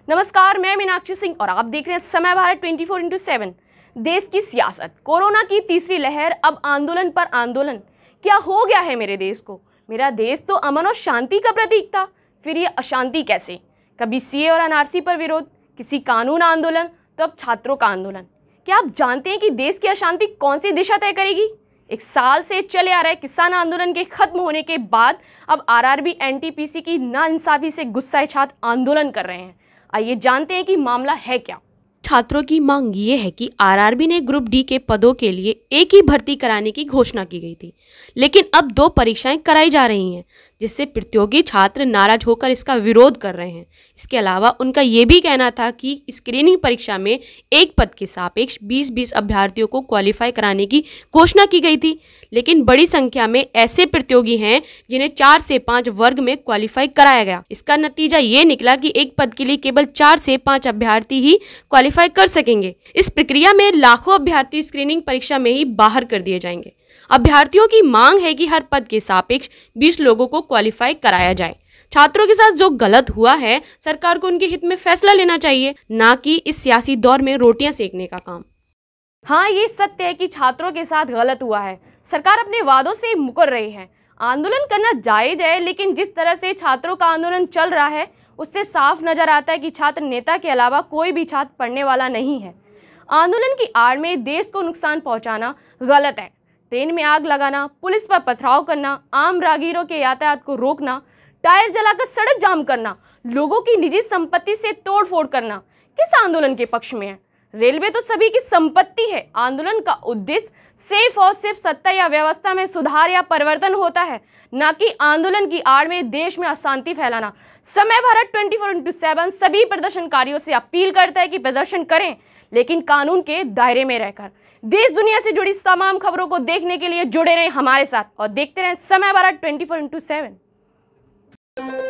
नमस्कार, मैं मीनाक्षी सिंह और आप देख रहे हैं समय भारत 24x7। देश की सियासत, कोरोना की तीसरी लहर, अब आंदोलन पर आंदोलन। क्या हो गया है मेरे देश को? मेरा देश तो अमन और शांति का प्रतीक था, फिर ये अशांति कैसे? कभी सीए और एनआरसी पर विरोध, किसी कानून आंदोलन, तो अब छात्रों का आंदोलन। क्या आप जानते हैं कि देश की अशांति कौन सी दिशा तय करेगी? एक साल से चले आ रहे किसान आंदोलन के खत्म होने के बाद अब आरआरबी एनटीपीसी की नाइंसाफी से गुस्साए छात्र आंदोलन कर रहे हैं। आइए जानते हैं कि मामला है क्या। छात्रों की मांग ये है कि आरआरबी ने ग्रुप डी के पदों के लिए एक ही भर्ती कराने की घोषणा की गई थी, लेकिन अब 2 परीक्षाएं कराई जा रही हैं, जिससे प्रतियोगी छात्र नाराज होकर इसका विरोध कर रहे हैं। इसके अलावा उनका ये भी कहना था कि स्क्रीनिंग परीक्षा में एक पद के सापेक्ष 20-20 अभ्यर्थियों को क्वालिफाई कराने की घोषणा की गई थी, लेकिन बड़ी संख्या में ऐसे प्रतियोगी हैं जिन्हें 4 से 5 वर्ग में क्वालिफाई कराया गया। इसका नतीजा ये निकला कि एक पद के लिए केवल 4 से 5 अभ्यर्थी ही क्वालिफाई कर सकेंगे। इस प्रक्रिया में लाखों अभ्यर्थी स्क्रीनिंग परीक्षा में ही बाहर कर दिए जाएंगे। अभ्यर्थियों की मांग है कि हर पद के सापेक्ष 20 लोगों को क्वालिफाई कराया जाए। छात्रों के साथ जो गलत हुआ है, सरकार को उनके हित में फैसला लेना चाहिए, ना कि इस सियासी दौर में रोटियां सेकने का काम। हाँ, ये सत्य है कि छात्रों के साथ गलत हुआ है। सरकार अपने वादों से मुकर रही है। आंदोलन करना जायज है, लेकिन जिस तरह से छात्रों का आंदोलन चल रहा है, उससे साफ नजर आता है कि छात्र नेता के अलावा कोई भी छात्र पढ़ने वाला नहीं है। आंदोलन की आड़ में देश को नुकसान पहुंचाना गलत है। ट्रेन में आग लगाना, पुलिस पर पथराव करना, आम राहगीरों के यातायात को रोकना, टायर जलाकर सड़क जाम करना, लोगों की निजी संपत्ति से तोड़फोड़ करना किस आंदोलन के पक्ष में है? रेलवे तो सभी की संपत्ति है। आंदोलन का उद्देश्य सिर्फ और सिर्फ सत्ता या व्यवस्था में सुधार या परिवर्तन होता है, न कि आंदोलन की आड़ में देश में अशांति फैलाना। समय भारत 24x7 सभी प्रदर्शनकारियों से अपील करता है कि प्रदर्शन करें, लेकिन कानून के दायरे में रहकर। देश दुनिया से जुड़ी तमाम खबरों को देखने के लिए जुड़े रहें हमारे साथ और देखते रहें समय भारत 24x7।